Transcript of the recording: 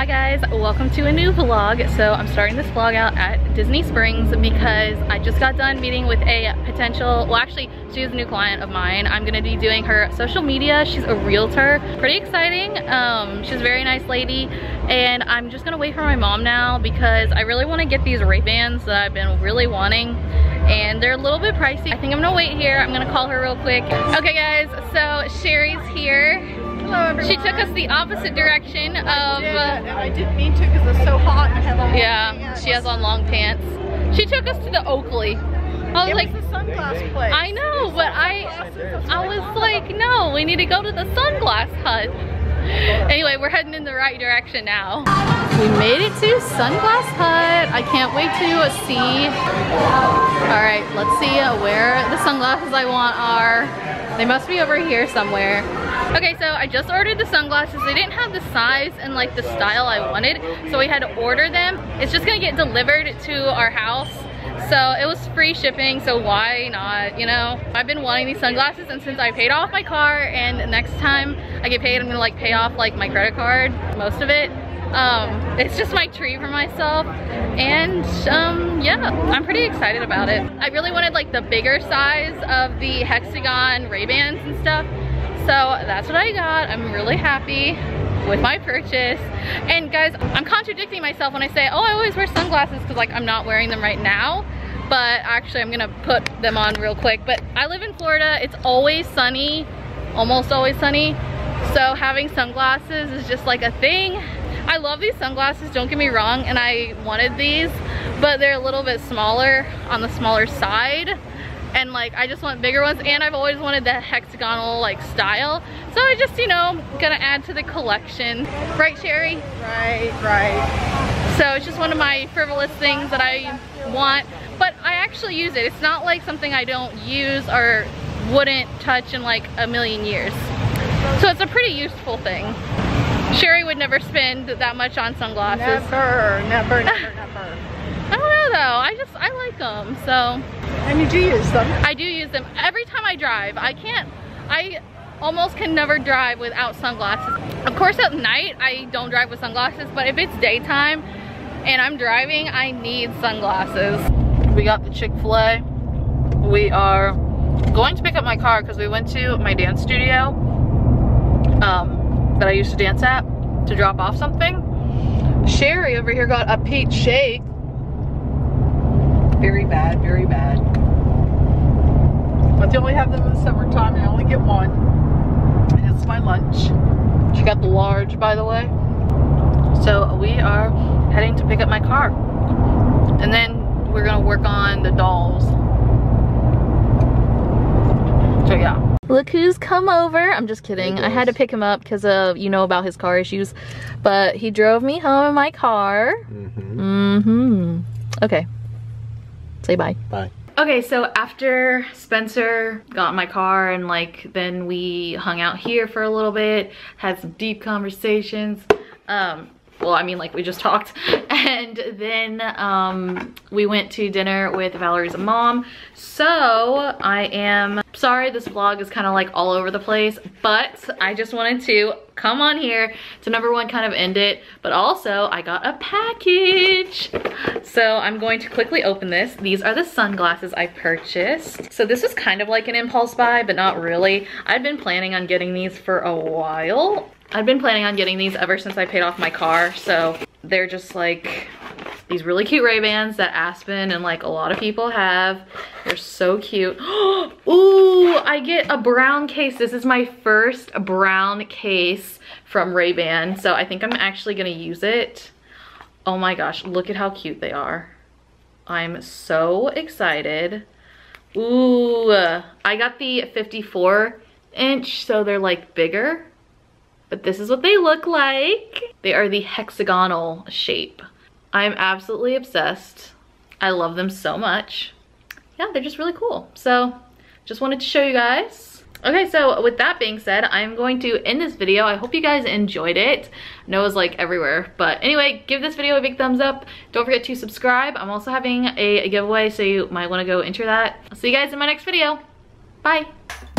Hi guys, welcome to a new vlog. So I'm starting this vlog out at Disney Springs because I just got done meeting with a potential, well actually she's a new client of mine. I'm gonna be doing her social media. She's a realtor, pretty exciting. She's a very nice lady, and I'm just gonna wait for my mom now because I really wanna get these Ray-Bans that I've been really wanting, and they're a little bit pricey. I think I'm gonna wait here. I'm gonna call her real quick. Okay guys, so Sherry's here. Hello everyone. She took us the opposite direction of... I didn't mean to because it's so hot and I have on yeah, pants. she has on long pants. She took us to the Oakley. I was like, the sunglass place. I know, but I was like, no, we need to go to the sunglass hut. Anyway, we're heading in the right direction now. We made it to Sunglass Hut. I can't wait to see. All right, let's see where the sunglasses I want are. They must be over here somewhere. Okay, so I just ordered the sunglasses. They didn't have the size and like the style I wanted, so we had to order them. It's just gonna get delivered to our house. So it was free shipping, so why not, you know? I've been wanting these sunglasses, and since I paid off my car, and next time I get paid, I'm gonna like pay off like my credit card, most of it. It's just my treat for myself, and yeah, I'm pretty excited about it. I really wanted like the bigger size of the hexagon Ray-Bans and stuff, so that's what I got. I'm really happy with my purchase. And guys, I'm contradicting myself when I say, oh, I always wear sunglasses, because like I'm not wearing them right now, but actually I'm gonna put them on real quick. But I live in Florida, it's always sunny, almost always sunny, so having sunglasses is just like a thing. I love these sunglasses, don't get me wrong, and I wanted these, but they're a little bit smaller, on the smaller side, and like I just want bigger ones, and I've always wanted the hexagonal like style, so I just, you know, gonna add to the collection. Right, Sherry? Right. So it's just one of my frivolous things that I want, but I actually use it. It's not like something I don't use or wouldn't touch in like a million years. So it's a pretty useful thing. Sherry would never spend that much on sunglasses. Never. I don't know though, I like them, so. And you do use them. I do use them every time I drive. I almost can never drive without sunglasses. Of course at night I don't drive with sunglasses, but if it's daytime and I'm driving, I need sunglasses. We got the Chick-fil-A. We are going to pick up my car because we went to my dance studio that I used to dance at to drop off something. Sherry over here got a peach shake. Very bad, very bad. But they only have them in the summertime, and I only get one. And it's my lunch. She got the large, by the way. So we are heading to pick up my car. And then we're gonna work on the dolls. So yeah. Look who's come over. I'm just kidding. I had to pick him up because of, you know, about his car issues. But he drove me home in my car. Okay. Say bye. Bye. Okay, so after Spencer got in my car and like then we hung out here for a little bit, had some deep conversations. Well, I mean, like we just talked, and then we went to dinner with Valerie's mom. So I am sorry this vlog is kind of like all over the place, but I just wanted to come on here to number one, kind of end it, but also I got a package. So I'm going to quickly open this. These are the sunglasses I purchased. So this was kind of like an impulse buy, but not really. I'd been planning on getting these for a while. I've been planning on getting these ever since I paid off my car, so they're just like these really cute Ray-Bans that Aspen and like a lot of people have. They're so cute. Ooh, I get a brown case. This is my first brown case from Ray-Ban, so I think I'm actually gonna use it. Oh my gosh, look at how cute they are. I'm so excited. Ooh, I got the 54-inch, so they're like bigger. But this is what they look like. They are the hexagonal shape. I'm absolutely obsessed. I love them so much. Yeah, they're just really cool. So just wanted to show you guys. Okay, so with that being said, I'm going to end this video. I hope you guys enjoyed it. I know it was like everywhere, but anyway, give this video a big thumbs up. Don't forget to subscribe. I'm also having a giveaway, so you might want to go enter that. I'll see you guys in my next video. Bye.